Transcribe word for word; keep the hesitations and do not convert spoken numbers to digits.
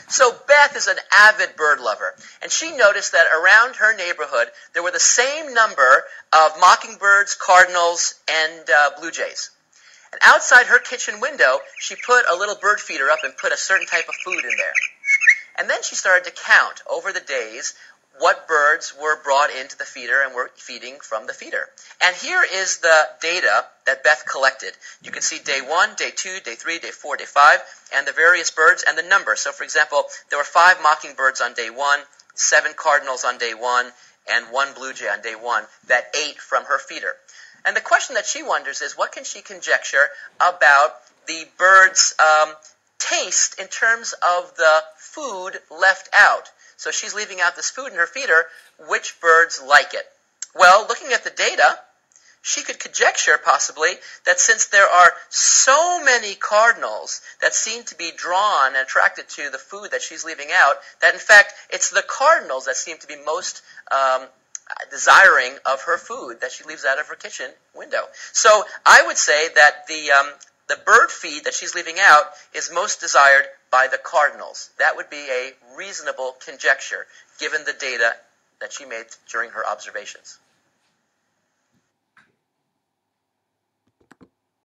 So Beth is an avid bird lover, and she noticed that around her neighborhood there were the same number of mockingbirds, cardinals, and uh, blue jays. And outside her kitchen window, she put a little bird feeder up and put a certain type of food in there. And then she started to count over the days what birds were brought into the feeder and were feeding from the feeder. And here is the data that Beth collected. You can see day one, day two, day three, day four, day five, and the various birds and the number. So, for example, there were five mockingbirds on day one, seven cardinals on day one, and one blue jay on day one that ate from her feeder. And the question that she wonders is, what can she conjecture about the bird's um, taste in terms of the food left out? So she's leaving out this food in her feeder. Which birds like it? Well, looking at the data, she could conjecture possibly that since there are so many cardinals that seem to be drawn and attracted to the food that she's leaving out, that in fact it's the cardinals that seem to be most um, desiring of her food that she leaves out of her kitchen window. So I would say that the um, the bird feed that she's leaving out is most desired by the cardinals. That would be a reasonable conjecture given the data that she made during her observations.